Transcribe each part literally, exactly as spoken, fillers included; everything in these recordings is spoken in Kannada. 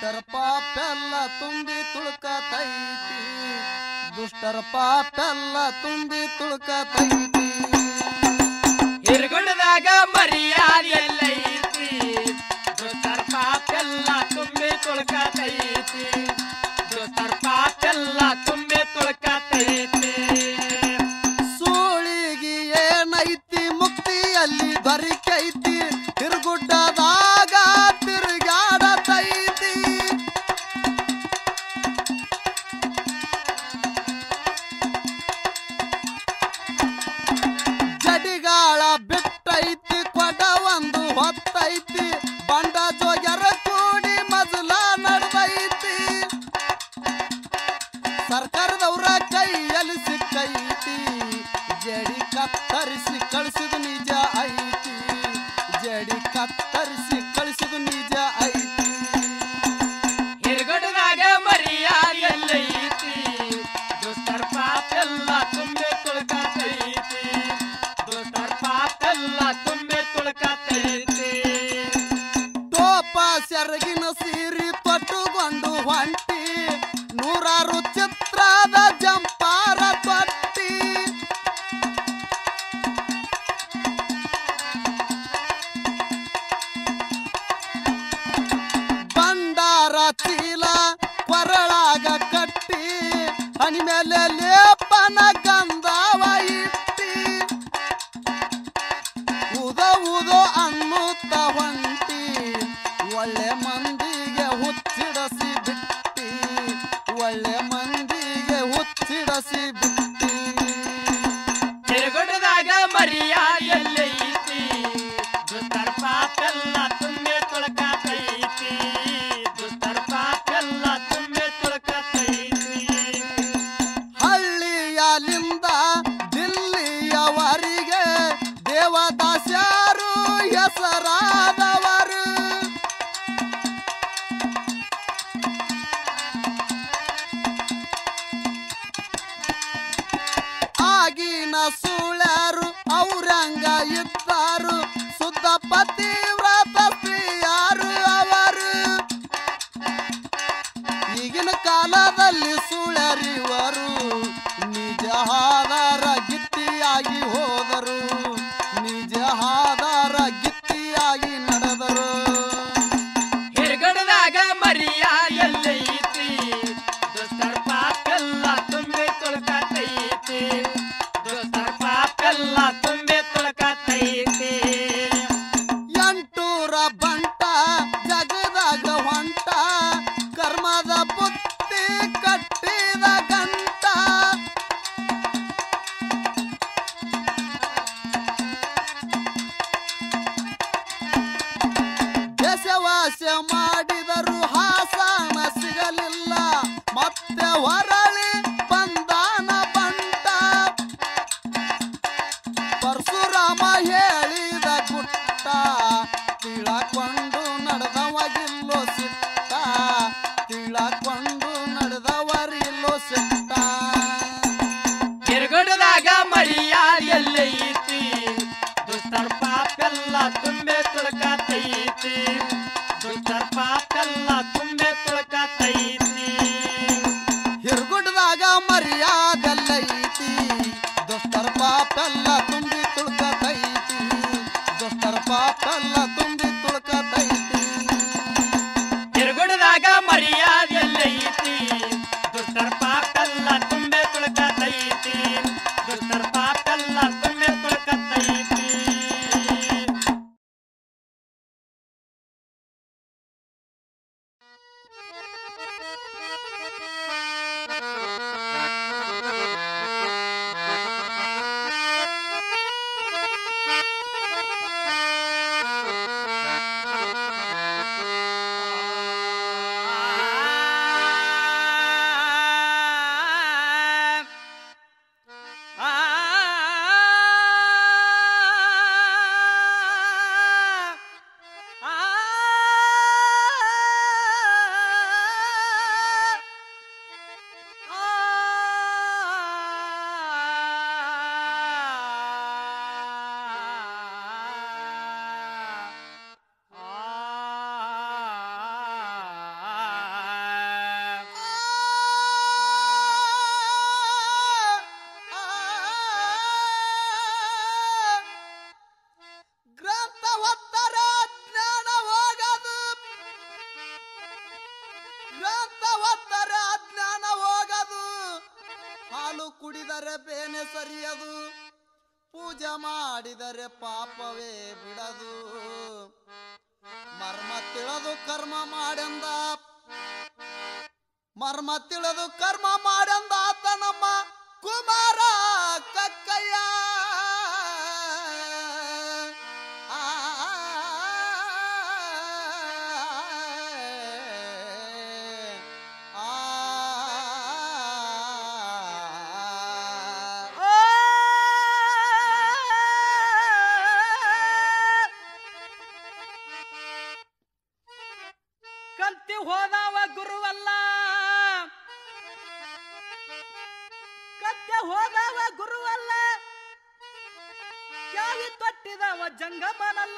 ದುಷ್ಟರ ಪಾಪೆಲ್ಲ ತುಂಬಿ ತುಳುಕತೈತಿ ದುಷ್ಟರ ಪಾಪೆಲ್ಲ ತುಂಬಿ ತುಳುಕತೈತಿ ಹಿರಗುಂಡದಾಗ ಮರ್ಯಾದೆ ಎಲ್ಲೈತಿ ದುಷ್ಟರ ಪಾಪೆಲ್ಲ ತುಂಬಿ ತುಳುಕತೈತಿ ದುಷ್ಟರ ಪಾಪೆಲ್ಲ ತುಂಬಿ ತುಳುಕತೈತಿ ಸೂಳಿಗೆ ಏನೈತಿ ಮುಕ್ತಿಯಲ್ಲಿ ದೊರಿಕೈತಿ ಹಿರಗುಡ್ಡದಾಗ ತಿರುಗಾಡತೈತಿ ಜಡಿಗಾಳ ಬಿಟ್ಟೈತಿ ಕೊಡ ಒಂದು ಹೊತ್ತೈತಿ ಬಂಡ ಜೋಗ್ಯರ ಕೂಡಿ ಮಜಲ ನಡೆದೈತಿ ಸರ್ಕಾರದವರ ಕೈಯಲ್ಲಿ ಸಿಕ್ಕೈತಿ ಜಡಿ ಕತ್ತರಿಸಿ ಕಳಿಸಿದ ನಿಜ ಐತಿ ಜಡಿ ಕತ್ತರಿಸಿ ಕಳಿಸಿದ ನಿಜ ಐತಿ ಹಿರಗುಂಡದಾಗ ಮರ್ಯಾದೆ ಎಲ್ಲೈತಿ ದುಷ್ಟರ ಪಾಪೆಲ್ಲ ತುಂಬಿ ತುಳುಕತೈತಿ ದುಷ್ಟರ ಪಾಪೆಲ್ಲ ತುಂಬಿ ತುಳುಕತೈತಿ ಟೋಪ ಸೆರಗಿನ ಸೀರಿ ತೊಟ್ಟುಕೊಂಡು ಹೊಂಟಿ ನೂರಾರು ಚಿತ್ರದ ಜಂಪಾರ ತೊಟ್ಟಿ ಬಂಡಾರ ಚೀಲ ಕೊರಳಾಗ ಕಟ್ಟಿ ಹನಿ ಮೇಲೆ ಲೇಪನ ಗಂಧವ ಇಟ್ಟಿ ಉದೋ ಉದೋ ಅನ್ನುತ್ತ ಹೊಂಟಿ ಒಳ್ಳೆ ಮಂದಿಗೆ ಹುಚ್ಚಿಡಸಿ ಬಿಟ್ಟಿ ಒಳ್ಳೆ ಮಂದಿಗೆ ಹುಚ್ಚಿಡಸಿ ಬಿಟ್ಟಿ ಹಿರಗುಂಡದಾಗ ಮರ್ಯಾದೆ ಎಲ್ಲೈತಿ ದುಷ್ಟರ ಪಾಪೆಲ್ಲ ತುಂಬಿ ತುಳುಕತೈತಿ ದುಷ್ಟರ ಪಾಪೆಲ್ಲ ತುಂಬಿ ತುಳುಕತೈತಿ ಹಳ್ಳಿಯಲಿಂದ ದಿಲ್ಲಿಯವರಿಗೆ ದೇವದಾಸ್ಯರು ಹೆಸರಾದವರು ಆಗಿನ ಸುಳ್ಯರು ಔರಂಗ ಇದ್ದಾರು ಶುದ್ಧ ಪತಿವ್ರತ ಸ್ತ್ರೀಯರು ಅವರು ಈಗಿನ ಕಾಲದಲ್ಲಿ ಸುಳ್ಯರಿವರು ನಿಜ ಆಧಾರ ಗಿತ್ತಿಯಾಗಿ ಹೋದರು ನಿಜ ಆಧಾರ ಗಿತ್ತಿಯಾಗಿ ನಡೆದರು ಹಿರಗುಂಡದಾಗ ಮರ್ಯಾದೆ ಎಲ್ಲೈತಿ ದುಷ್ಟರ ಪಾಪೆಲ್ಲ ತುಂಬಿ ತುಳುಕತೈತಿ ದುಷ್ಟರ ಪಾಪೆಲ್ಲ ತುಂಬಿ ತುಳುಕತೈತಿ ಎಂಟೂರ ಬಂಟ ಜಗದಾಗ ಹೊಂಟ ಕರ್ಮದ ಬುತ್ತಿ ಕಟ್ಟಿದ ಗಂಟ ದೇಶವಾಸ ಮಾಡಿದರು ಹಾಸನ ಸಿಗಲಿಲ್ಲ ಮತ್ತೆ ಹೊರಳಿ ಬಂದಾನ ಬಂಟ ಪರಶುರಾಮ ಹೇಳಿದ ಗುಟ್ಟ ತಿಳಕೊಂಡು ನಡೆದವಾಗಿಲ್ಲೋ ಸಿಟ್ಟ ತಿಳಕೊಂಡು ನಡೆದವರಿಲ್ಲೋ ಸಿಟ್ಟ ಹಿರಗುಂಡದಾಗ ಮರ್ಯಾದೆ ಎಲ್ಲೈತಿ ದುಷ್ಟರ ಪಾಪೆಲ್ಲ ತುಂಬಿ ತುಳುಕತೈತಿ ದುಷ್ಟರ ಪಾಪೆಲ್ಲ ತುಂಬಿ ತುಳುಕತೈತಿ ಹಿರಗುಡ್ಡದಾಗ ಮರ್ಯಾದೆಲ್ಲೈತಿ ದುಷ್ಟರ ಪಾಪೆಲ್ಲ ತುಂಬಿ ತುಳ್ಕತೈತಿ ದುಷ್ಟರ ಪಾಪೆಲ್ಲ ತುಂಬಿ ತುಳ್ಕತೈತಿ ಹಿರಗುಂಡದಾಗ ಮರ್ಯಾದೆ ಎಲ್ಲೈತಿ ದುಷ್ಟರ ಪಾಪೆಲ್ಲ ತುಂಬಿ ತುಳುಕತೈತಿ ದುಷ್ಟರ ಪಾಪೆಲ್ಲ ತುಂಬಿ ತುಳುಕತೈತಿ ಪೂಜೆ ಮಾಡಿದರೆ ಪಾಪವೇ ಬಿಡದು ಮರ್ಮ ತಿಳಿದು ಕರ್ಮ ಮಾಡೆಂದ ಮರ್ಮ ತಿಳಿದು ಕರ್ಮ ಮಾಡೆಂದ ಆತ ನಮ್ಮ ಕುಮಾರ ಕಕ್ಕಯ್ಯ ಕಂತಿ ಹೋದವ ಗುರುವಲ್ಲ ಕತ್ತೆ ಹೋದವ ಗುರುವಲ್ಲ ಕ್ಯಾವಿ ತೊಟ್ಟಿದವ ಜಂಗಮನಲ್ಲ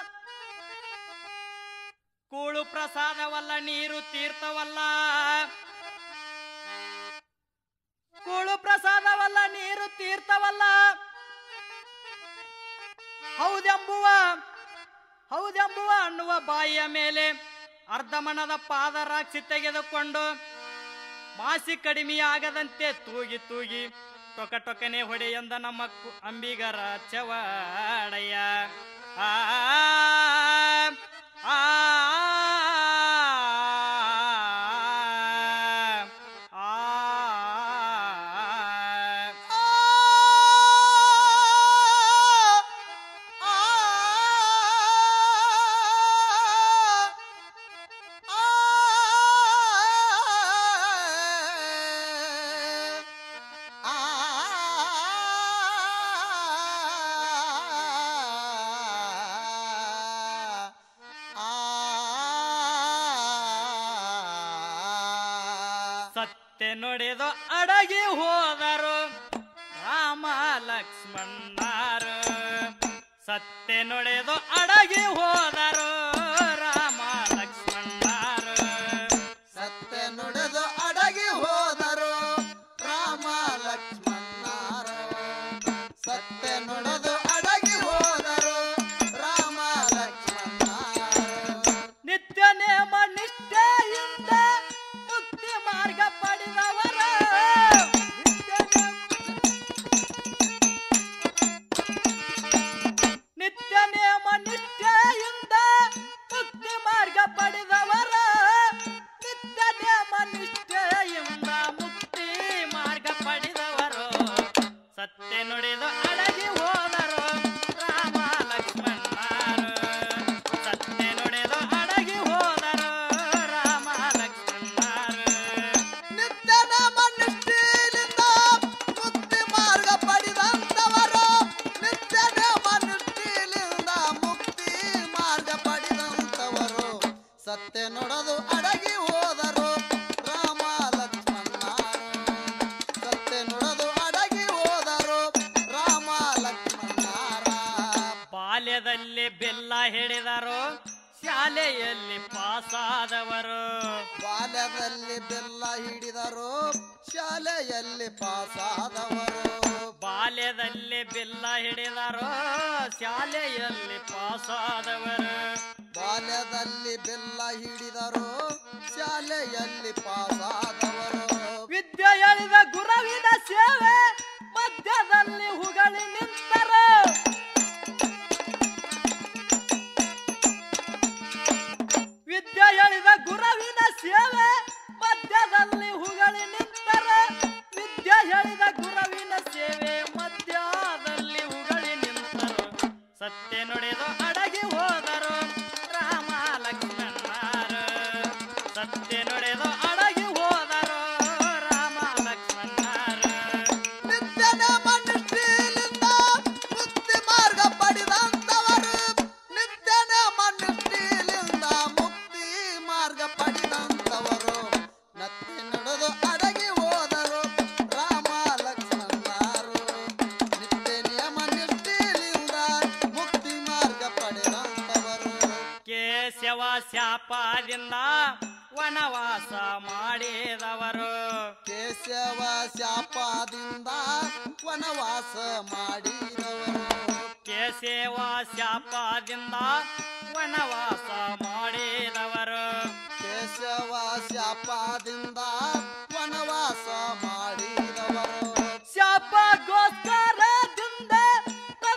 ಕೂಳು ಪ್ರಸಾದವಲ್ಲ ನೀರು ತೀರ್ಥವಲ್ಲ ಕೂಳು ಪ್ರಸಾದವಲ್ಲ ನೀರು ತೀರ್ಥವಲ್ಲ ಹೌದೆಂಬುವ ಹೌದೆಂಬುವ ಅನ್ನುವ ಬಾಯಿಯ ಮೇಲೆ ಅರ್ಧಮಣದ ಪಾದರಾಕ್ಷಿ ತೆಗೆದುಕೊಂಡು ಮಾಸಿ ಕಡಿಮೆಯಾಗದಂತೆ ತೂಗಿ ತೂಗಿ ಟೊಕ ಟೊಕನೆ ಹೊಡೆಯಂದ ನಮ್ಮ ಅಂಬಿಗರ ಚವಡಯ್ಯ ಆ ಆ ಸತ್ಯ ನುಡಿದು ಅಡಗಿ ಹೋದರು ರಾಮ ಲಕ್ಷ್ಮಣರು ಸತ್ಯ ನುಡಿದು ಅಡಗಿ ಹೋದರು ರಾಮ ಲಕ್ಷ್ಮಣರು ಸತ್ಯ ನುಡಿದು ಅಡಗಿ ಹೋದರು ರಾಮ ಲಕ್ಷ್ಮಣರು ಸತ್ಯ ನುಡಿದು ಅಡಗಿ ಹೋದರು ರಾಮ ಲಕ್ಷ್ಮಣರು ನಿತ್ಯ ನೇಮ ನಿಷ್ಠೆಯಿಂದ ಮುಕ್ತಿ ಮಾರ್ಗ ಪಡೆದವರ ನಿತ್ಯ ನೇಮ ನಿಷ್ಠೆಯಿಂದ ಮುಕ್ತಿ ಮಾರ್ಗ ಪಡೆದವರ ನಿತ್ಯ ನೇಮ ನಿಷ್ಠೆಯಿಂದ ಮುಕ್ತಿ ಮಾರ್ಗ ಪಡೆದವರು ಸತ್ಯ ನುಡಿದು ಅಡಗಿ ಹೋದರು ರಾಮ ಲಕ್ಷ್ಮಣರು ಸತ್ಯ ನುಡಿದು ಅಡಗಿ ಹೋದರು ರಾಮ ಲಕ್ಷ್ಮಣರು ನಿತ್ಯ ನಾಮ ನಿಷ್ಠೆಯಿಂದ ಮುಕ್ತಿ ಮಾರ್ಗ ಪಡೆದಂತವರು ನಿತ್ಯ ನಾಮ ನಿಷ್ಠೆಯಿಂದ ಮುಕ್ತಿ ಮಾರ್ಗ ಪಡೆದಂತವರು ಸತ್ಯ ನುಡಿದು ಅಡಗಿ ಹೋದರು ರಾಮ ಲಕ್ಷ್ಮಣರು ಸತ್ಯ ನುಡಿದು ಅಡಗಿ ಹೋದರು ರಾಮ ಲಕ್ಷ್ಮಣರ ಬಾಲ್ಯದಲ್ಲಿ ಬೆಲ್ಲ ಹಿಡಿದರು ಶಾಲೆಯಲ್ಲಿ ಪಾಸಾದವರು ಬಾಲ್ಯದಲ್ಲಿ ಬೆಲ್ಲ ಹಿಡಿದರು ಶಾಲೆಯಲ್ಲಿ ಪಾಸಾದವರು ಬಾಲ್ಯದಲ್ಲಿ ಬೆಲ್ಲ ಹಿಡಿದರು ಶಾಲೆಯಲ್ಲಿ ಪಾಸಾದವರು ಬಾಲ್ಯದಲ್ಲಿ ಬೆಲ್ಲ ಹಿಡಿದರು ಶಾಲೆಯಲ್ಲಿ ಪಾಸಾದವರು ವಿದ್ಯೆ ಹೇಳಿದ ಗುರುವಿನ ಸೇವೆ ಮಧ್ಯದಲ್ಲಿ ಹುಗಳಿ ನಿಂತರು ವಿದ್ಯೆ ಹೇಳಿದ ಗುರುವಿನ ಸೇವೆ ಮಧ್ಯದಲ್ಲಿ ಹುಗಳಿ ನಿಂತರು ವಿದ್ಯೆ ಹೇಳಿದ ಗುರುವಿನ ಸೇವೆ ಮಧ್ಯದಲ್ಲಿ ಹುಗಳಿ ನಿಂತರು ಸತ್ಯ ನುಡಿದು ಅಡಗಿ ಹೋದರು ರಾಮ ಲಕ್ಷ್ಮಣರು ಸತ್ಯ ನುಡಿದು ಅಡಗಿ ಹೋದರು ರಾಮ ಲಕ್ಷ್ಮಣರು ನಿತ್ಯ ನಾಮ ನಿಷ್ಠೆಯಿಂದ ಮುಕ್ತಿ ಮಾರ್ಗ ಪಡೆದಂತವರು ನಿತ್ಯ ನಾಮ ನಿಷ್ಠೆಯಿಂದ ಮುಕ್ತಿ ಮಾರ್ಗ ಪಡೆದಂತವರು ನತ್ತಿ ನಡೆದು ಅಡಗಿ ಹೋದರು ರಾಮ ಲಕ್ಷ್ಮಣರು ನಿತ್ಯ ನಿಯಮ ನಿಷ್ಠೆಯಿಂದ ಮುಕ್ತಿ ಮಾರ್ಗ ಪಡೆದಂತವರು ಕೇಶವ ಶಾಪದಿಂದ ವನವಾಸ ಮಾಡಿದವರು ಕೇಶವ ಶಾಪದಿಂದ ವನವಾಸ ಮಾಡಿದವರು ಕೇಶವ ಶಾಪದಿಂದ ವನವಾಸ ಮಾಡಿದವರು ಕೇಶವ ಶಾಪದಿಂದ ವನವಾಸ ಮಾಡಿದವರು ಶಾಪಗೋಸ್ಕರದಿಂದ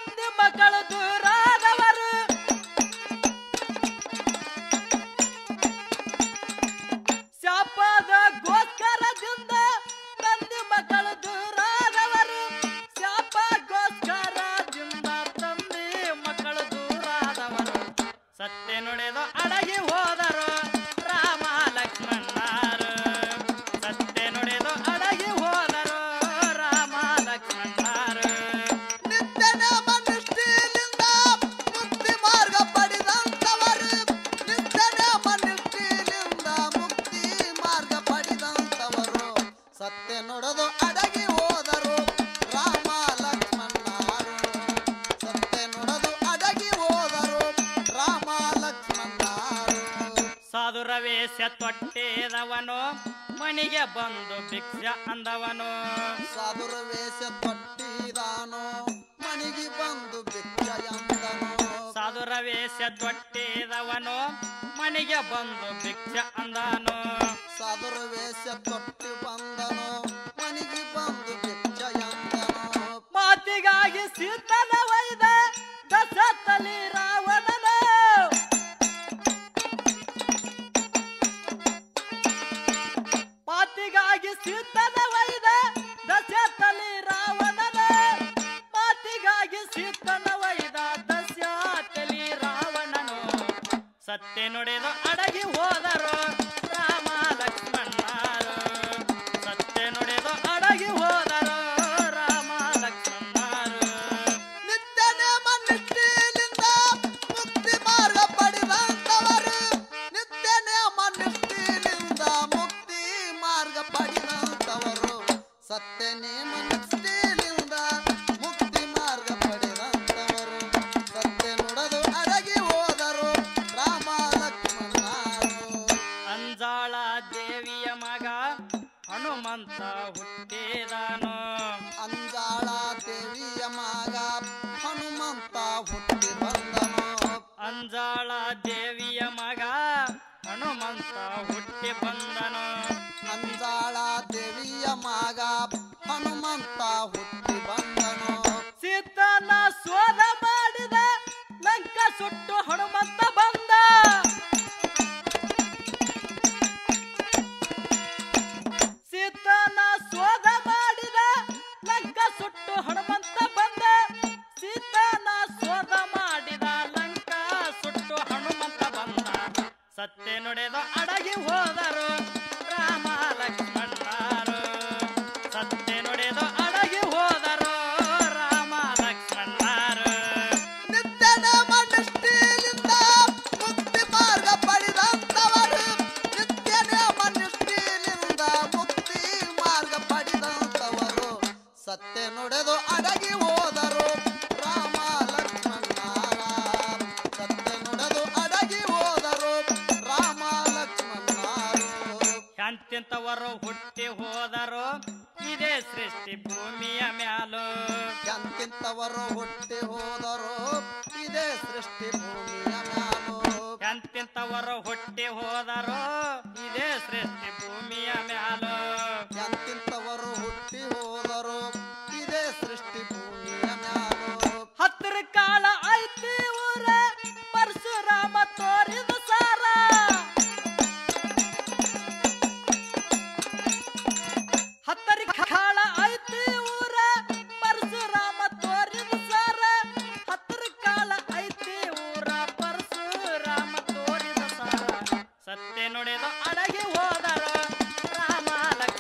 ಅಡಗಿ ಹೋದರು ರಾಮ ಲಕ್ಷ್ಮಣರು ಸತ್ಯ ನುಡಿದು ಅಡಗಿ ಹೋದರು ರಾಮ ಲಕ್ಷ್ಮಣರು ನಿತ್ಯನೇ ಮನುಷ್ಯನಿಂದ ಮುಕ್ತಿ ಮಾರ್ಗ ಪಡೆದಂತವರು ನಿತ್ಯನೇ ಮನುಷ್ಯನಿಂದ ಮುಕ್ತಿ ಮಾರ್ಗ ಪಡೆದಂತವರು ಸತ್ಯ ನುಡಿದು ಅಡಗಿ ಹೋದರು ರಾಮ ಲಕ್ಷ್ಮಣರು ಸತ್ಯ ನುಡಿದು ಅಡಗಿ ಹೋದರು ರಾಮ ಲಕ್ಷ್ಮಣರು ಸಾಧುರ ವೇಷ ತೊಟ್ಟಿದವನು ಮನೆಗೆ ಬಂದು ಭಿಕ್ಷ ಅಂದವನು ಸಾಧುರ ವೇಷ ತೊಟ್ಟಿದಾನೋ ಮಣಿಗೆ ಬಂದು ಭಿಕ್ಷ ಎಂದನು ಸಾಧುರ ವೇಷ ತೊಟ್ಟಿದವನು ಮನೆಗೆ ಬಂದು ಭಿಕ್ಷ ಅಂದನು ಸಾಧುರ ವೇಷ ತೊಟ್ಟಿ ಬಂದನು ಮಣಿಗೆ ಬಂದು ಭಿಕ್ಷ ಎಂದನು ಮಾತಿಗಾಗಿ ಸೀತನ ಒಯ್ದ ದಶರಥಲಿ ರಾವಣನು ಮಾತಿಗಾಗಿ ಸೀತನ ಒಯ್ದ ದಶರಥಲಿ ರಾವಣನ ಮಾತಿಗಾಗಿ ಸೀತನ ಒಯ್ದ ದಶರಥಲಿ ರಾವಣನು ಸತ್ಯ ನುಡಿದು ಅಡಗಿ ಹೋದರು ರಾಮ ಲಕ್ಷ್ಮಣರು ಸತ್ಯ ನುಡಿದು ಅಡಗಿ ಹೋದರು ರಾಮ ಲಕ್ಷ್ಮಣರು ನಿತ್ಯನೇ ಮನುಷ್ಯನಿಂದ ಮುಕ್ತಿ ಮಾರ್ಗ ಪಡೆದಂತವರು ನಿತ್ಯನೇ ಮನುಷ್ಯನಿಂದ ಮುಕ್ತಿ ಮಾರ್ಗ ಪಡೆದಂತವರು ಸತ್ಯನೇ ಮನುಷ್ಯನಿಂದ ಮುಕ್ತಿ ಮಾರ್ಗ ಪಡೆದಂತವರು ಸತ್ಯ ನುಡಿದು ಅಡಗಿ ಹೋದರು ರಾಮ ಲಕ್ಷ್ಮಣರು ಅಂಜಾಳ ದೇವಿಯ ಮಗ ಹನುಮಂತ ಹುಟ್ಟಿದನು ಅಂಜಾಳ ದೇವಿಯ ಮಗ ಹನುಮಂತ ಹುಟ್ಟಿ ಬಂದನು ಅಂಜಾಳ ದೇವಿಯ ಮಗ ಹನುಮಂತ ಹುಟ್ಟಿ ಬಂದನು ಅಂಜಾಳ ದೇವಿಯ ಮಗ ಹನುಮಂತ ಹುಟ್ಟಿ ಬಂದನು ಸೀತನ ಸೋದ ಮಾಡಿದ ಲಂಕ ಸುಟ್ಟು ಹನುಮಂತ ಬಂದ ಸೀತನ ಸೋದ ಮಾಡಿದ ಲಂಕ ಸುಟ್ಟು ಹನುಮಂತ ಬಂದ ಸೀತನ ಸೋದ ಮಾಡಿದ ಲಂಕ ಸುಟ್ಟು ಹನುಮಂತ ಬಂದ ಸತ್ಯ ನುಡಿದು ಅಡಗಿ ಹೋದರು ರಾಮ ಲಕ್ಷ್ಮಣರು ಸತ್ಯ ನುಡಿದು ಅಡಗಿ ಹೋದರು ರಾಮ ಲಕ್ಷ್ಮಣರು ನಿತ್ಯನ ಮನುಷ್ಯನಿಂದ ಮುಕ್ತಿ ಮಾರ್ಗ ಪಡೆದಂತವರು ನಿತ್ಯನೇ ಮನುಷ್ಯನಿಂದ ಮುಕ್ತಿ ಮಾರ್ಗ ಪಡೆದಂತವರು ಸತ್ಯ ನುಡಿದು ಅಡಗಿ ಹೋದರು ರಾಮ ಲಕ್ಷ್ಮಣರ ಸತ್ಯ ನುಡಿದು ಅಡಗಿ ಹೋದರು ರಾಮ ಲಕ್ಷ್ಮಣರು ಎಂತೆಂತವರು ಹುಟ್ಟಿ ಹೋದರು ಇದೇ ಸೃಷ್ಟಿ ಭೂಮಿಯ ಮ್ಯಾಲು ಎಂತಿಂತವರು ಹುಟ್ಟಿ ಹೋದರು ಇದೇ ಸೃಷ್ಟಿ ಭೂಮಿಯ ಮ್ಯಾಲು ಎಂತೆಂತವರು ಹುಟ್ಟಿ ಹೋದರು ಇದೇ ಸೃಷ್ಟಿ ಭೂಮಿಯ ಮ್ಯಾಲು ಎಂತಿಂತವರು ಹುಟ್ಟಿ ಹೋದರು ಇದೇ ಸೃಷ್ಟಿ ಭೂಮಿಯ ಮ್ಯಾಲು ಹತ್ರ ಕಾಳ ಐತಿ ಊರ ಪರಶುರಾಮ ತೋರಿದ ಸಾರ ಹತ್ತರಿ ಕಾಳ ಐತಿ ಊರ ಪರಶುರಾಮ ತೋರಿದ ಸಾರ ಹತ್ರ ಕಾಳ ಐತಿ ಊರ ಪರಶುರಾಮ ತೋರಿದ ಸಾರ ಸತ್ಯ ನುಡಿದು ಅಡಗಿ ಹೋದರು ರಾಮ ಲಕ್ಷ್ಮಣ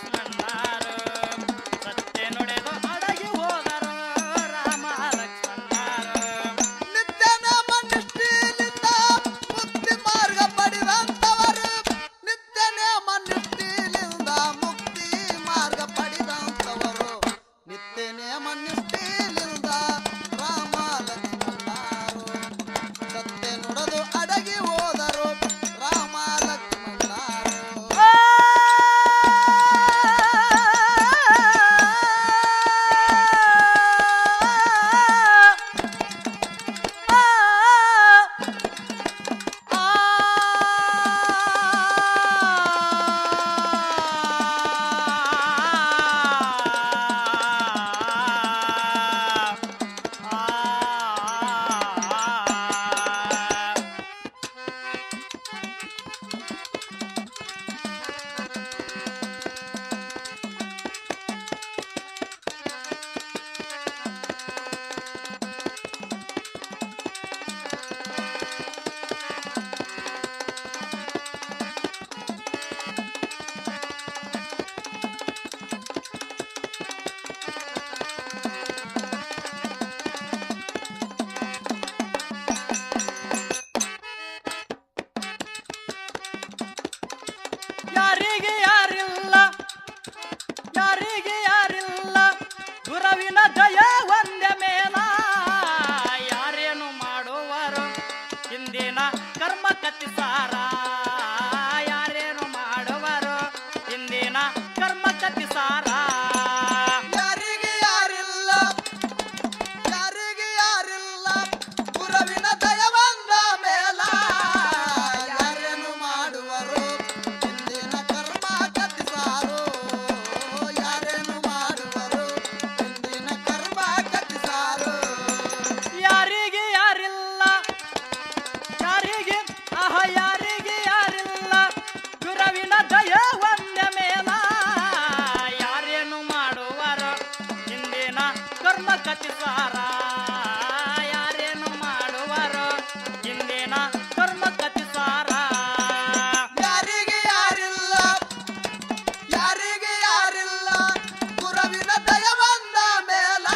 ಕತ್ತಿಸಾರ ಯಾರೇನು ಮಾಡುವರು ಹಿಂದಿನ ಕರ್ಮ ಕತ್ತಿಸಾರ ಯಾರಿಗೆ ಯಾರಿಲ್ಲ ಯಾರಿಗೆ ಯಾರಿಲ್ಲ ಗುರುವಿನ ದಯವಂದ ಮೇಲ ಯಾರೇನು ಮಾಡುವರು ಹಿಂದಿನ ಕರ್ಮ ಕತ್ತಿಸಾರು ಯಾರೇನು ಮಾಡುವರು ಹಿಂದಿನ ಕರ್ಮ ಕತ್ತಿಸಾರು ಯಾರಿಗೆ ಯಾರಿಲ್ಲ ಯಾರಿಗೆ ಆಹ ಯಾರಿಗೆ ಯಾರಿಲ್ಲ ಗುರುವಿನ ದಯ ಒಂದ ಮೇಲ ಯಾರೇನು ಮಾಡುವರು ಹಿಂದಿನ ಕರ್ಮ ಕತ್ತಿಸಾರ ಯಾರೇನು ಮಾಡುವರು ಹಿಂದಿನ ಕರ್ಮ ಕತ್ತಿಸಾರ ಯಾರಿಗೆ ಯಾರಿಲ್ಲ ಯಾರಿಗೆ ಯಾರಿಲ್ಲ ಗುರುವಿನ ದಯವಂದ ಮೇಲ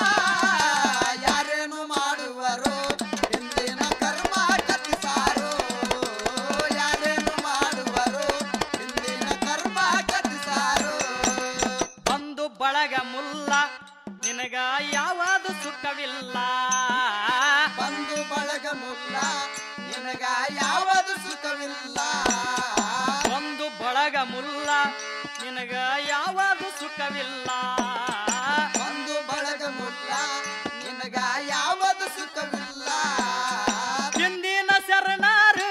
ಯಾರೇನು ಮಾಡುವರು ಹಿಂದಿನ ಕರ್ಮ ಕತ್ತಿಸಾರು ಯಾರೇನು ಮಾಡುವರು ಹಿಂದಿನ ಕರ್ಮ ಕತ್ತಿಸಾರು ಒಂದು ಬಳಗ ಮುಲ್ಲ ನಿನಗ ಯಾವಾದು ಸುಖವಿಲ್ಲ ಬಂದು ಬಳಗ ಮುಲ್ಲ ನಿನಗ ಯಾವುದು ಸುಖವಿಲ್ಲ ಒಂದು ಬಳಗ ಮುಲ್ಲ ನಿನಗ ಯಾವಾದು ಸುಖವಿಲ್ಲ ಬಂದು ಬಳಗ ಮುಲ್ಲ ನಿನಗ ಯಾವುದು ಸುಖವಿಲ್ಲ ಹಿಂದಿನ ಶರಣಾರು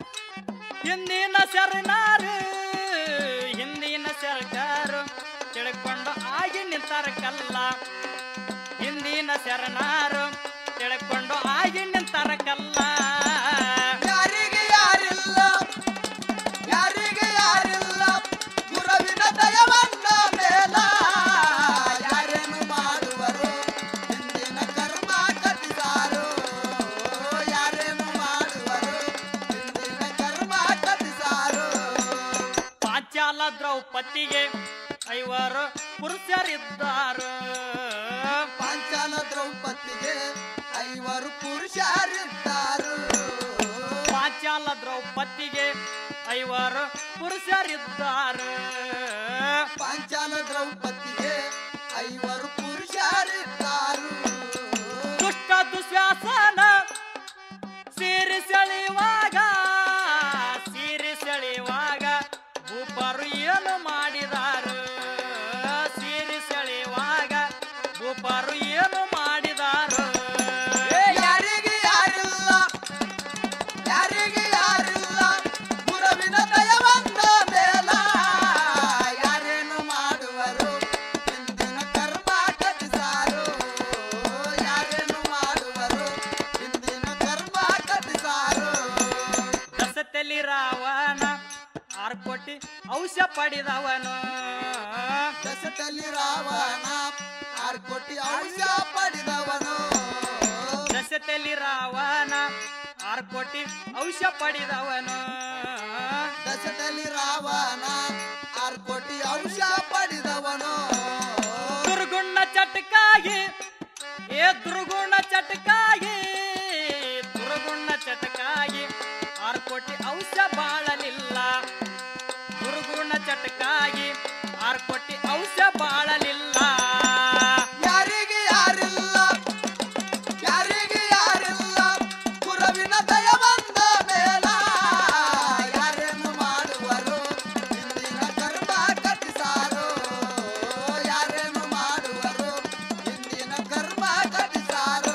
ಹಿಂದಿನ ಶರಣಾರು ಹಿಂದಿನ ಸರ್ಕಾರ ತಿಳ್ಕೊಂಡು ಆಗಿ ನಿಂತಾರ ಕಲ್ಲ ಹಿಂದಿನ ಶರಣಾರು ತಿಳ್ಕೊಂಡು ಆಗಿ ನಿಂತಾರ ಕಲ್ಲ ಯಾರಿಗೆ ಯಾರಿಲ್ಲ ಯಾರಿಗೆ ಯಾರಿಲ್ಲ ಗುರುವಿನ ದಯವಂದ ಮೇಲ ಯಾರೇನು ಮಾಡುವರು ಹಿಂದಿನ ಕರ್ಮ ಕತ್ತಿಸಾರು ಯಾರೇನು ಮಾಡುವರು ಹಿಂದಿನ ಕರ್ಮ ಕತ್ತಿಸಾರು ಪಾಂಚಾಲ ದ್ರೌಪದಿಗೆ ಐವರು ಪುರುಷರಿದ್ದಾರೆ ಪಾಂಚಾಲ ದ್ರೌಪದಿಗೆ ಐವರು ಪುರುಷರಿದ್ದಾರು ಪಾಂಚಾಲ ದ್ರೌಪದಿಗೆ ಐವರು ಪುರುಷರಿದ್ದಾರೆ ಪಾಂಚಾಲ ದ್ರೌಪದಿಗೆ ಐವರು ಪುರುಷರಿದ್ದಾರು ದುಷ್ಟ ದುಶ್ಯಾಸನ ಸೀರಿ ಸೆಳೆಯುವಾಗ ಸೀರಿ ಸೆಳೆಯುವಾಗ ಭೂಪರು ಏನು ಮಾಡಿದಾರು ಸೀರಿ ಸೆಳೆಯುವಾಗ ಭೂಪರು ಏನು ಮಾಡಿದಾರು ಯಾರಿಗೆ ಯಾರಿಲ್ಲ ಯಾರಿಗೆ ಯಾರಿಲ್ಲ ಗುರುವಿನ ದಯವಂದ ಮೇಲ ಯಾರೇನು ಮಾಡುವರು ಹಿಂದಿನ ಕರ್ಮ ಕತ್ತಿಸಾರು ಯಾರೇನು ಮಾಡುವರು ಹಿಂದಿನ ಕರ್ಮ ಕತ್ತಿಸಾರು ದಶತೆಲಿ ರಾವಣ ಆರು ಕೋಟಿ ಔಷ ಪಡೆದವನು ದಶದಲ್ಲಿ ರಾವಣ ಆರು ಕೋಟಿ ಔಷಧ ಪಡೆದವನು ದಶತೆಲಿ ರಾವಣ ಆರು ಕೋಟಿ ಔಷ ಪಡೆದವನು ದಶದಲ್ಲಿ ರಾವಣ ಆರು ಕೋಟಿ ಔಷಧ ಪಡೆದವನು ದುರ್ಗುಣ ಚಟಕಾಗಿ ಏ ದುರ್ಗುಣ ಚಟಕಾಗಿ ದುರ್ಗುಣ ಚಟಕಾಗಿ ಆರು ಕೋಟಿ ಔಷ ಬಾಳಲಿಲ್ಲ ದುರ್ಗುಣ ಚಟಕಾಗಿ ಆರು ಕೋಟಿ ಔಷ ಬಾಳಲಿಲ್ಲ ಯಾರಿಗೆ ಯಾರಿಲ್ಲ ಯಾರಿಗೆ ಯಾರಿಲ್ಲ ಗುರುವಿನ ದಯವಂದ ಮೇಲ ಯಾರೇನು ಮಾಡುವರು ಹಿಂದಿನ ಕರ್ಮ ಕಟ್ಟಿಸಾರು ಯಾರೇನು ಮಾಡುವರು ಹಿಂದಿನ ಕರ್ಮ ಕಟ್ಟಿಸಾರು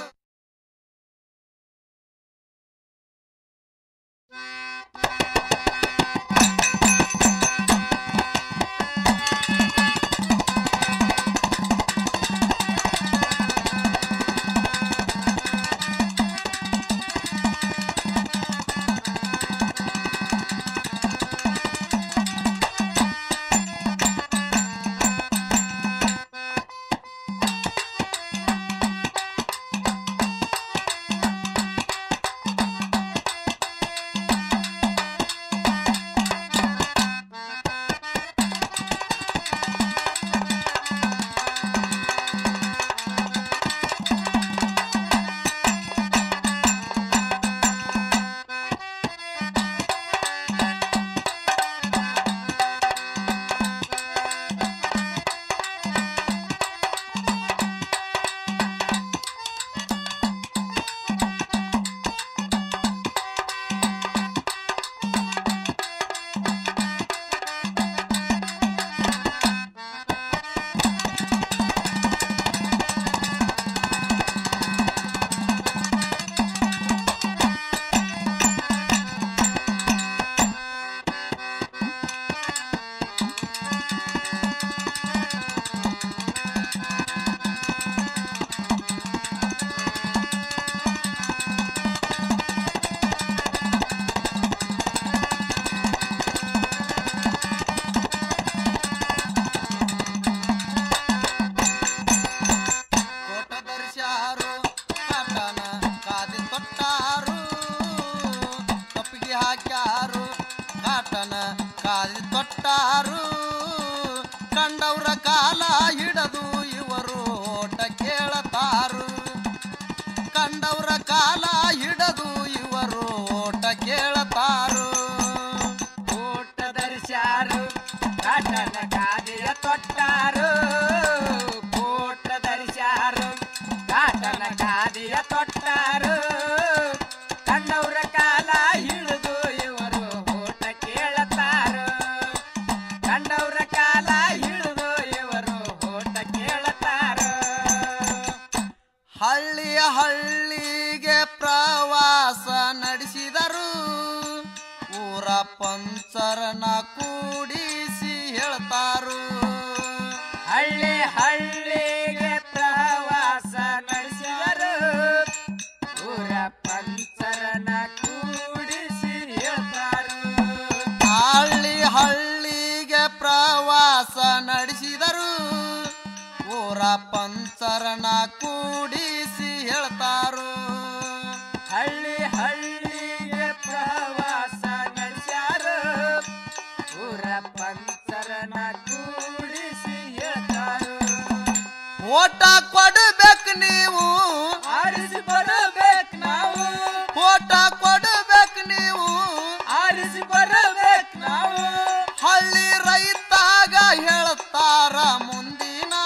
ಪಂಚರನ ಕೂಡಿಸಿ ಹೇಳ್ತಾರು ಹಳ್ಳಿ ಹಳ್ಳಿಗೆ ಪ್ರವಾಸ ನಡೆಸಿದರು ಊರ ಪಂಚರನ ಕೂಡಿಸಿ ಹೇಳ್ತಾರು ಹಳ್ಳಿ ಹಳ್ಳಿಗೆ ಪ್ರವಾಸ ನಡೆಸಿದರು ಊರ ಪಂಚರನ ಕೂಡಿಸಿ ಹೇಳ್ತಾರು ಹಳ್ಳಿ ಹಳ್ಳಿಗೆ ಪ್ರವಾಸ ನಡೆಸ್ಯಾರು ಊರ ಪಂಚರನ ಕೂಡಿಸಿ ಹೇಳ್ತಾರು ಓಟ ಕೊಡ್ಬೇಕು ನೀವು ಆರಿಸಿ ಬರಬೇಕು ನಾವು ಓಟ ಕೊಡ್ಬೇಕು ನೀವು ಆರಿಸಿ ಬರಬೇಕು ನಾವು ಹಳ್ಳಿ ರೈತಾಗ ಹೇಳ್ತಾರ ಮುಂದಿನ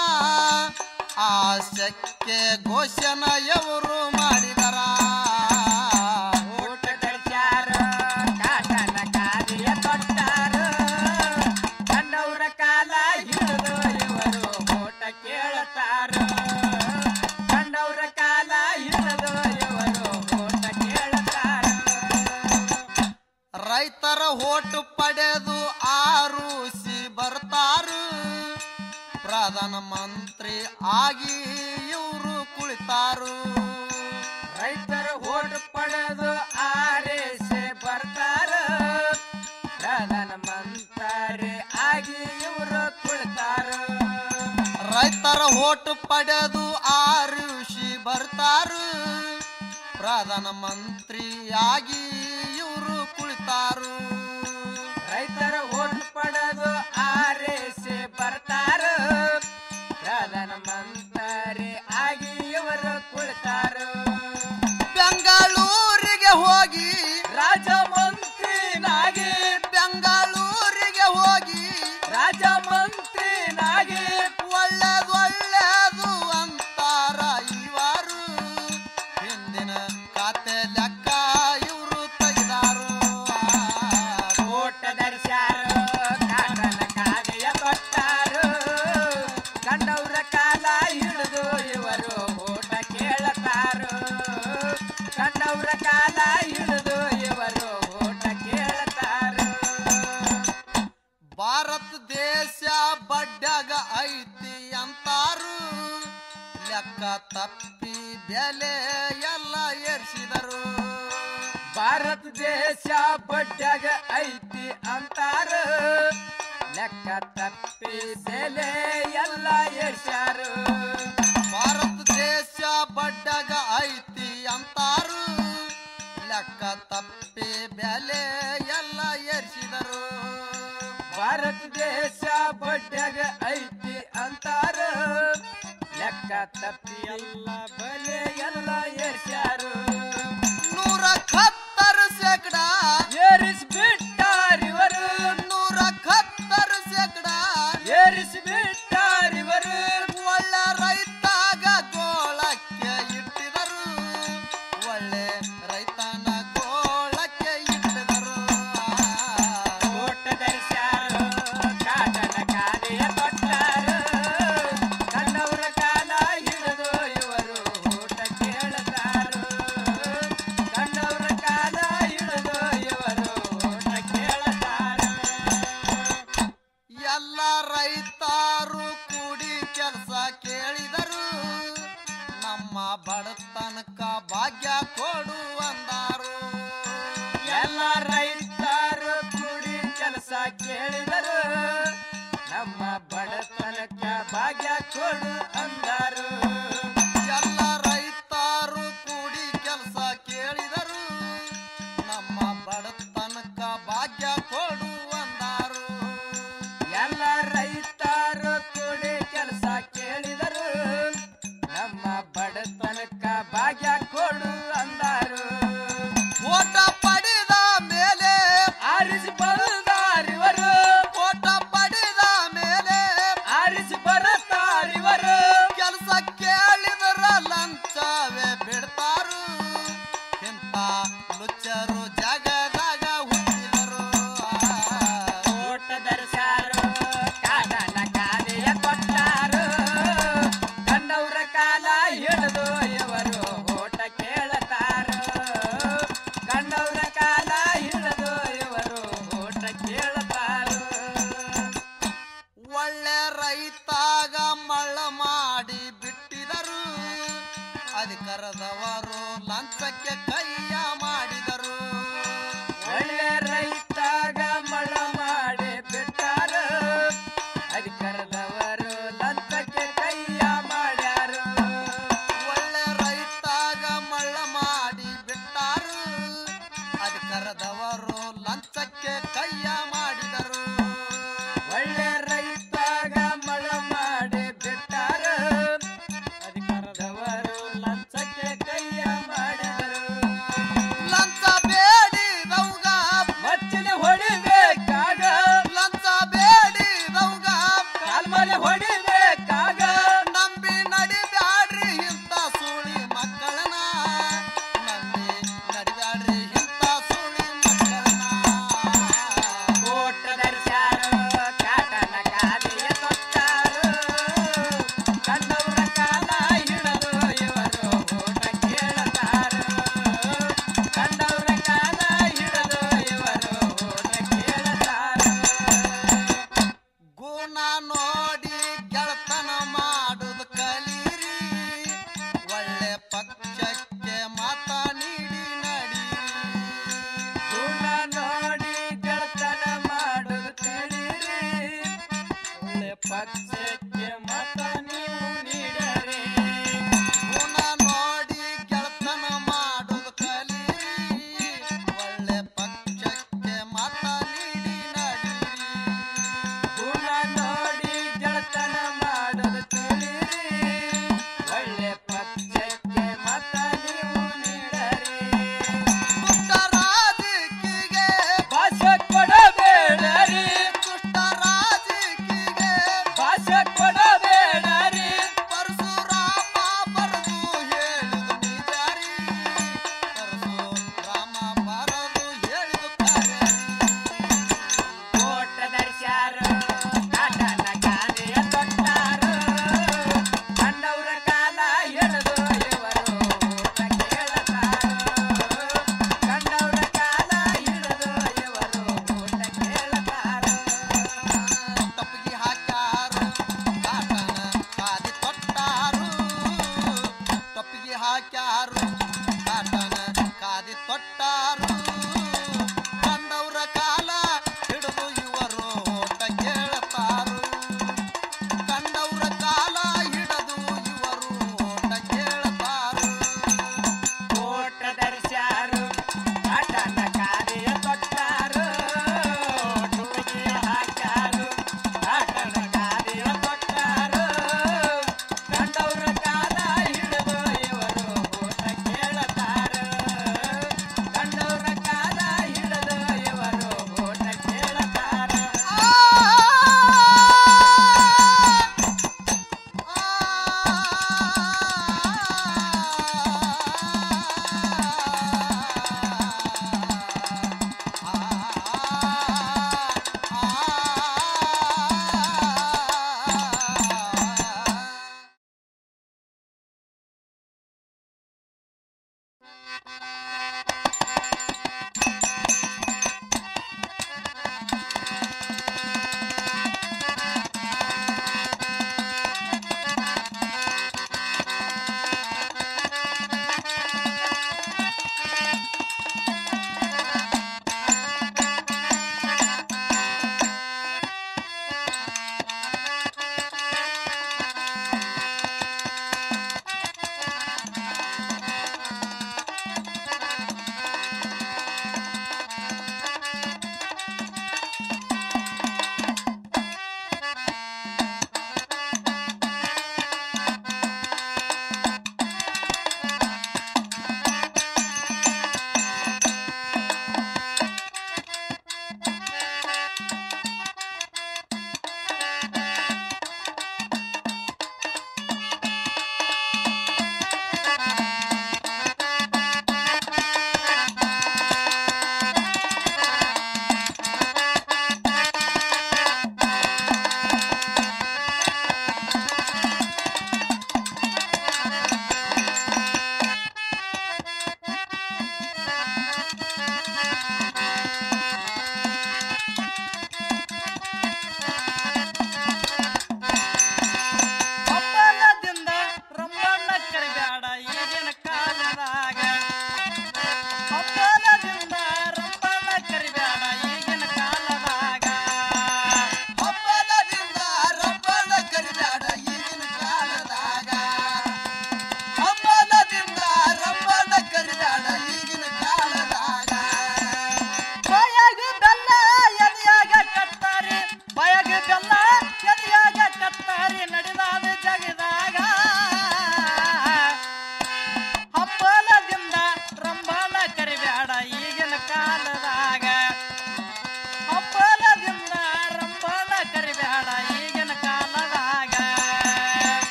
ಆಸಕ್ಕೆ ಘೋಷಣ ಎವರು ಮಾಡಿದರ ಊಟ ಕಳಿಸ್ಯಾರು ಕಾಟನ ಕಾದಿಯ ಕೊಟ್ಟಾರು ಕಂಡವ್ರ ಕಾಲ ಹಿಡಿದು ಇವರು ಊಟ ಕೇಳುತ್ತಾರು ಕಂಡವ್ರ ಕಾಲ ಹಿಡಿದು ಇವರು ಊಟ ಕೇಳುತ್ತಾರೆ ರೈತರ ಓಟು ಪಡೆದು ಆರುಸಿ ಬರ್ತಾರು ಪ್ರಧಾನ ಮಂತ್ರಿ ಆಗಿ ಇವರು ಕುಳಿತಾರು ರೈತರ ಓಟ್ ಪಡೆದು ಆರೇಸೆ ಬರ್ತಾರ ಪ್ರಧಾನ ಮಂತ್ರಿ ಆಗಿ ಇವರು ಕುಳಿತಾರ ರೈತರ ಓಟು ಪಡೆದು ಆರುಸಿ ಬರ್ತಾರು ಪ್ರಧಾನ ಮಂತ್ರಿ ಆಗಿ ಇವರು ಕುಳಿತಾರು ರೈತರ ಓಟ್ ಪಡೆದು ಆರೇಸೆ ಬರ್ತಾರ ಪ್ರಧಾನ ಮಂತ್ರಿ ಆಗಿ ಇವರು ಕುಳಿತಾರ ಬೆಂಗಳೂರಿಗೆ ಹೋಗಿ ರಾಜ ಮಂತ್ರಿನಾಗಿ ಬೆಂಗಳೂರಿಗೆ ಹೋಗಿ ರಾಜ ಮಂತ್ರಿನಾಗಿ ಒಳ್ಳೇದು ಒಳ್ಳೇದು ಅಂತಾರ ಇವರು ಹಿಂದಿನ ಖಾತೆ ಲೆಕ್ಕ ಇವರು ತೆಗೆದಾರು ಓಟ ಧರಿಸ್ಯಾರು ಕಾಟನ ಕಾದಿಯ ಕೊಟ್ಟಾರು ಕಂಡವ್ರ ಕಾಲ ಹಿಡಿದು ಇವರು ಓಟ ಕೇಳುತ್ತಾರು ಕಂಡವ್ರ ಕಾಲ ಹಿಡಿದು ಇವರು ಓಟ ಕೇಳುತ್ತಾರೆ ಭಾರತ ದೇಶ ಬಡ್ಡಾಗ ಐತಿ ಅಂತಾರು ಲೆಕ್ಕ ತಪ್ಪಿ ಬೆಲೆ ಎಲ್ಲ ಏರ್ಸಿದರು ಭಾರತ ದೇಶ ಬಡ್ಡಾಗ ಐತಿ ಅಂತಾರ ಲೆಕ್ಕ ತಪ್ಪಿ ಬೆಲೆ ಎಲ್ಲ ಏರ್ಸ್ಯಾರು ಭಾರತ ದೇಶ ಬಡ್ಡಾಗ ಐತಿ ಅಂತಾರು ಲೆಕ್ಕ ತಪ್ಪಿ ಬೆಲೆ ಎಲ್ಲ ಏರ್ಸಿದರು ಭಾರತ ದೇಶ ಬಡ್ಡಾಗ ಐತಿ ಅಂತಾರ ಲೆಕ್ಕ ತಪ್ಪಿ ಎಲ್ಲ ಬೆಲೆ ಎಲ್ಲ ಏರ್ಸ್ಯಾರು ನೂರ ಹತ್ತರ ಶೇಕಡ ಏರಿಸ್ಬಿಟ್ಟಾರಿವರು ನೂರ ಹತ್ತರ ಶೇಕಡ ಏರಿಸ್ಬಿಟ್ಟಾರಿವರು ಒಳ್ಳೆ ರೈತಾಗ ಗೋಳಕ್ಕೆ ಇಟ್ಟಿದರು ಒಳ್ಳೆ ರೈತನ ಗೋಳಕ್ಕೆ ಇಟ್ಟಿದರು ಓಟ ಧರಿಸ್ಯಾರು ಕಾಟನ ಕಾದಿಯ ಕೊಟ್ಟಾರು ಕಂಡವ್ರ ಕಾಲ ಹಿಡಿದು ಇವರು ಊಟ ಕೇಳುತ್ತಾರು ಕಂಡವ್ರ ಕಾಲ ಹಿಡಿದು ಇವರು ಊಟ ಕೇಳುತ್ತಾರೆ ಎಲ್ಲ ರೈತರು ಕೂಡಿ ಕೆಲಸ ಕೇಳಿದರು ನಮ್ಮ ಬಡತನಕ ಭಾಗ್ಯ ಕೊಡು ಅಂದಾರು ಎಲ್ಲ ರೈತರು ಕೂಡಿ ಕೆಲಸ ಕೇಳಿದರು ನಮ್ಮ ಬಡತನಕ್ಕ ಭಾಗ್ಯ ಕೊಡು ಅಂದರು ಎಲ್ಲ ರೈತರು ಕೂಡಿ ಕೆಲಸ ಕೇಳಿದರು ನಮ್ಮ ಬಡತನಕ ಭಾಗ್ಯ ಕೊಡು ಅಂದಾರು ಎಲ್ಲ ರೈತರು ಕೂಡಿ ಕೆಲಸ ಕೇಳಿದರು ನಮ್ಮ ಬಡತನಕ್ಕ ಭಾಗ್ಯ ಕೊಡು ಅಂದರು ಓಟ ಪಡೆದ ಮೇಲೆ ಆರಿಸಿ ಬರುತ್ತಾರಿವರು ಓಟ ಪಡೆದ ಮೇಲೆ ಆರಿಸಿ ಬರುತ್ತಾರಿವರು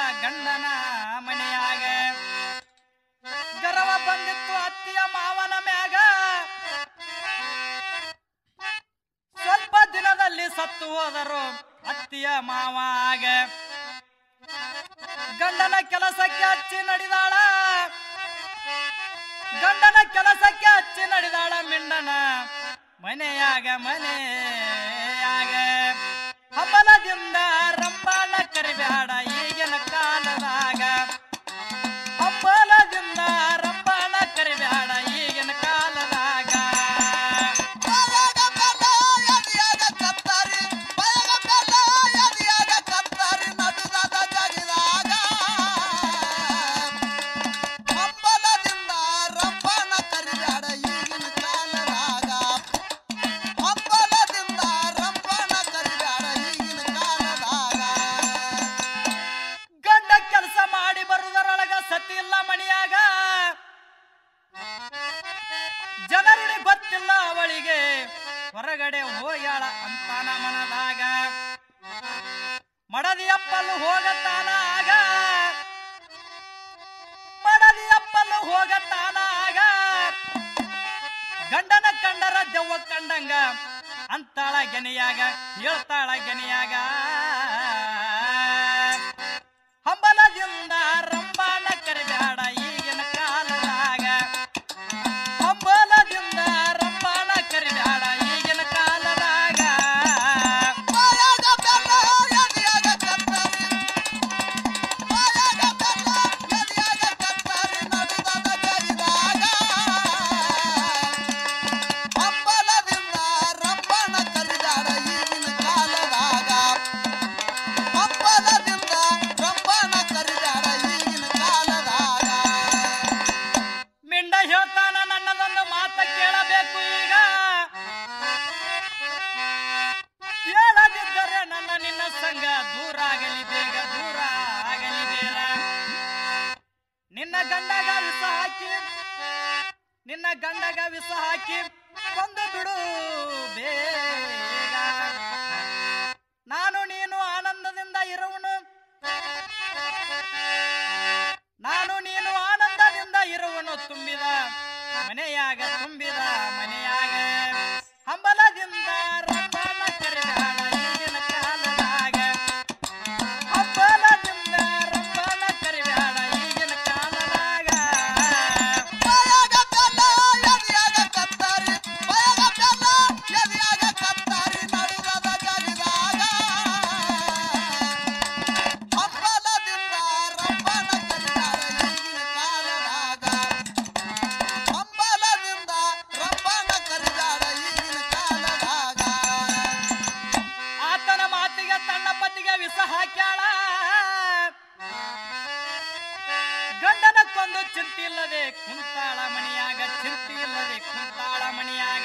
ಗಂಡನ ಮನೆಯಾಗ ಗರವ ಬಂದಿತ್ತು ಅತ್ತಿಯ ಮಾವನ ಮ್ಯಾಗ ಸ್ವಲ್ಪ ದಿನದಲ್ಲಿ ಸತ್ತು ಹೋದರು ಅತ್ತಿಯ ಮಾವಾಗ ಗಂಡನ ಕೆಲಸಕ್ಕೆ ಹಚ್ಚಿ ನಡೆದಾಳ ಗಂಡನ ಕೆಲಸಕ್ಕೆ ಹಚ್ಚಿ ನಡೆದಾಳ ಮಿಂಡನ ಮನೆಯಾಗ ಮನೆಯಾಗ ಹಬ್ಬಲದಿಂದ ರಂಬಾಣ ಕರಿಬ್ಯಾಡ ಈಗಿನ ಕಾಲದಾಗ ಹಬ್ಬಲದಿಂದ ರಂಬಾಣ ಕರಿಬ್ಯಾಡ ಈಗಿನ ಕಾಲದಾಗ ಜನರಿಗೆ ಗೊತ್ತಿಲ್ಲ ಅವಳಿಗೆ ಹೊರಗಡೆ ಹೋಗ್ಯಾಳ ಅಂತಾನ ಮನದಾಗ ಮಡದಿಯಪ್ಪಲು ಹೋಗತಾನ ಆಗ ಮಡದಿಯಪ್ಪಲು ಹೋಗತಾನ ಆಗ ಗಂಡನ ಕಂಡರ ದೆವ್ವ ಕಂಡಂಗ ಅಂತಾಳ ಗೆನೆಯಾಗ ಹೇಳ್ತಾಳ ಗೆನೆಯಾಗ ಹಂಬಲದಿಂದ ರಂಬಾನ ಕರಿಬ್ಯಾಡ ಈಗಿನ ಕಾಲದಾಗ ಹಂಬಲದಿಂದ ರಂಬಾನ ಕರಿಬ್ಯಾಡ ಈಗಿನ ಕಾಲದಾಗ ನಿನ್ನ ಗಂಡಗ ವಿಷ ಹಾಕಿ ನಿನ್ನ ಗಂಡಗ ವಿಷ ಹಾಕಿ ಕೊಂದು ಬಿಡು ಬೇಗ ನಾನು ನೀನು ಆನಂದದಿಂದ ಇರುವನು ನಾನು ನೀನು ಆನಂದದಿಂದ ಇರುವನು ತುಂಬಿದ ಮನೆಯಾಗ ತುಂಬಿದ ಮನೆಯಾಗ ಹಂಬಲದಿಂದ ರಂಬಾನ ಕರಿಬ್ಯಾಡ ಈಗಿನ ಕಾಲದಾಗ ಹಂಬಲದಿಂದ ರಂಬಾನ ಕರಿಬ್ಯಾಡ ಈಗಿನ ಕಾಲದಾಗ ಗಂಡನ ಕೊಂದು ಚಿಂತಿ ಇಲ್ಲದೆ ಕುಂತಾಳ ಮನೆಯಾಗ ಚಿಂತಿ ಇಲ್ಲದೆ ಕುಂತಾಳ ಮನೆಯಾಗ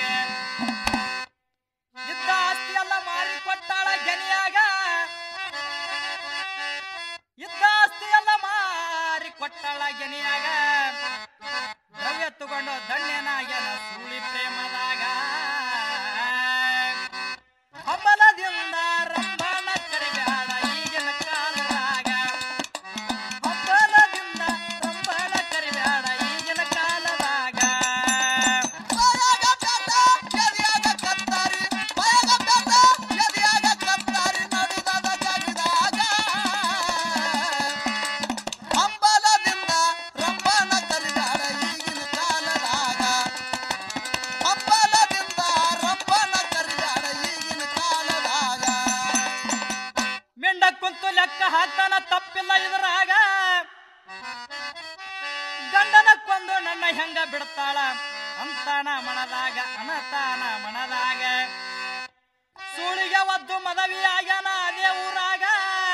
ಇದ್ದ ಆಸ್ತಿ ಎಲ್ಲ ಮಾರಿ ಕೊಟ್ಟಾಳ ಗೆನೆಯಾಗ ಇದ್ದ ಆಸ್ತಿ ಎಲ್ಲ ಮಾರಿ ಕೊಟ್ಟಾಳ ಗೆನೆಯಾಗ ದ್ರವ್ಯ ತಗೊಂಡು ದಂಡ್ಯನಾಗ್ಯಾನ ಸೂಳಿ ಪ್ರೇಮದಾಗ ಹಂಬಲದಿಂದ ರಂಬಾನ ಕರಿಬ್ಯಾಡ ಈಗಿನ ಕಾಲದಾಗ ಹಂಬಲದಿಂದ ರಂಬಾನ ಕರಿಬ್ಯಾಡ ಈಗಿನ ಕಾಲದಾಗ ಕುಂತು ಲೆಕ್ಕ ಹಾಕ್ತಾನ ತಪ್ಪಿಲ್ಲ ಇದ್ರಾಗ ಗಂಡನ ಕೊಂದು ನನ್ನ ಹೆಂಗ ಬಿಡ್ತಾಳ ಅಂತಾನ ಮನದಾಗ ಅನತಾನ ಮನದಾಗ ಸೂಳಿಗೆ ಒದ್ದು ಮದವಿ ಆಗ್ಯಾನ ಅದೇ ಊರಾಗ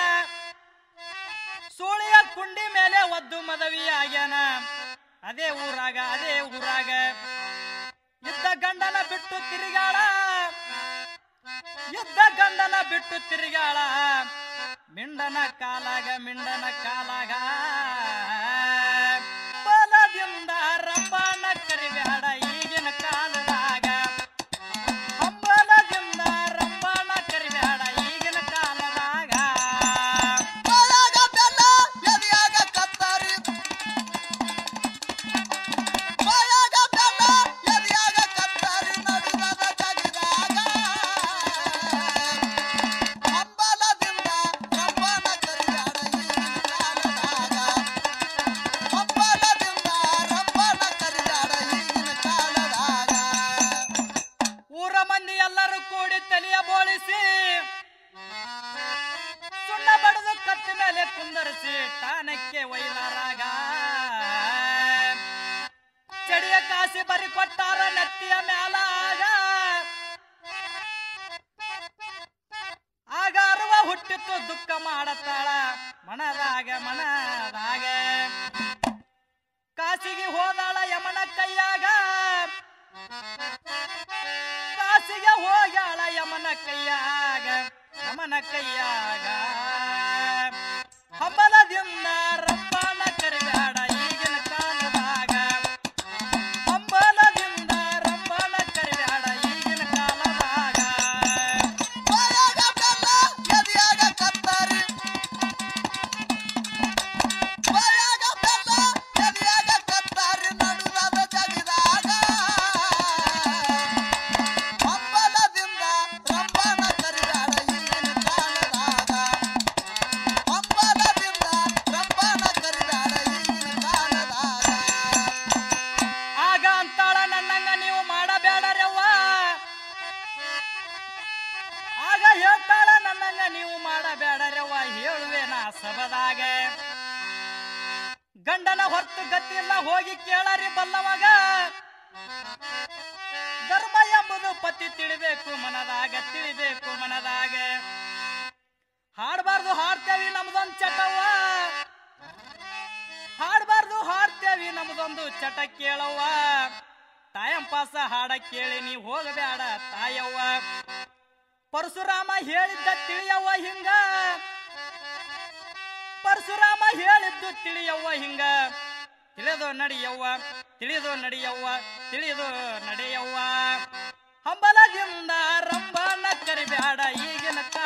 ಸೂಳಿಯ ಕುಂಡಿ ಮೇಲೆ ಒದ್ದು ಮದವಿ ಆಗ್ಯಾನ ಅದೇ ಊರಾಗ ಅದೇ ಊರಾಗ ಇದ್ದ ಗಂಡನ ಬಿಟ್ಟು ತಿರುಗಾಳ ಇದ್ದ ಗಂಡನ ಬಿಟ್ಟು ತಿರುಗಾಳ ಮಿಂಡನ ಕಾಲಾಗ ಮಿಂಡನ ಕಾಲಾಗ ಬಲದಿಂದ ರಂಬಾನ ಕರಿಬ್ಯಾಡ ಈಗಿನ ಕಾಲದಾಗ ಹಂಬಲದಿಂದ ರಂಬಾನ ಕರಿಬ್ಯಾಡ ಈಗಿನ ಕಾಲದಾಗ ಸ್ಥಾನಕ್ಕೆ ಒಯ್ದಾರಾಗ ಚಡಿಯ ಕಾಸಿ ಬರಿ ಕೊಟ್ಟಾರ ನೆತ್ತಿಯ ಮ್ಯಾಲ ಆಗ ಆಗ ಅರುವ ಹುಟ್ಟಿತ್ತು ದುಃಖ ಮಾಡತ್ತಾಳ ಮನದಾಗ ಮನದಾಗ ಕಾಸಿಗೆ ಹೋದಾಳ ಯಮನ ಕೈಯಾಗ ಕಾಸಿಗೆ ಹೋಗ್ಯಾಳ ಯಮನ ಕೈಯಾಗ ಯಮನ ಕೈಯಾಗ ಹಂಬಲದಿಂದ ರಂಬನ ಕರಿಬೇಡ ಈಗಿನ ಕಾಲದಾಗ ಹಂಬಲದಿಂದ ರಂಬನ ಕರಿಬೇಡ ಈಗಿನ ಕಾಲದಾಗ ಬಾಯಾಗ ಬೆಲ್ಲ ಎದೆಯಾಗ ಕತ್ತರಿ ಬಾಯಾಗ ಬೆಲ್ಲ ಎದೆಯಾಗ ಕತ್ತರಿ ನಡುವದ ಜಗದಾಗ ಹಂಬಲದಿಂದ ರಂಬನ ಕರಿಬೇಡ ಈಗಿನ ಕಾಲದಾಗ ಹಂಬಲದಿಂದ ರಂಬನ ಕರಿಬೇಡ ಈಗಿನ ಕಾಲದಾಗ ಆಗ ಅಂತಾಳ ನನ್ನಂಗ ನೀವು ಮಾಡಬೇಡರವ್ವ ಆಗ ಹೇಳ್ತಾಳ ನನ್ನಂಗ ನೀವು ಮಾಡಬೇಡರವ್ವ ಹೇಳುವೇನ ಸಬದಾಗ ಗಂಡನ ಹೊರತು ಗತಿಲ್ಲ ಹೋಗಿ ಕೇಳರಿ ಬಲ್ಲವಾಗ ಧರ್ಮ ಎಂಬುದು ಪತಿ ತಿಳಿಬೇಕು ಮನದಾಗ ತಿಳಿಬೇಕು ಮನದಾಗ ಹಾಡಬಾರ್ದು ಹಾಡ್ತೇವಿ ನಮ್ದೊಂದು ಚಟವ್ವ ಹಾಡಬಾರ್ದು ಹಾಡ್ತೇವಿ ನಮ್ದೊಂದು ಚಟ ಕೇಳವ್ವ ತಾಯಂ ಪಾಸ ಹಾಡ ಕೇಳಿ ನೀ ಹೋಗಬೇಡ ತಾಯವ್ವ ಪರಶುರಾಮ ಹೇಳಿದ್ದ ತಿಳಿಯವ್ವ ಹಿಂಗ ಪರಶುರಾಮ ಹೇಳಿದ್ದು ತಿಳಿಯವ್ವ ಹಿಂಗ ತಿಳಿದು ನಡಿಯವ್ವ ತಿಳಿದು ನಡಿಯವ್ವ ತಿಳಿದು ನಡೆಯವ್ವ ಹಂಬಲದಿಂದ ರಂಬನ ಕರಿಬೇಡ ಈಗಿನ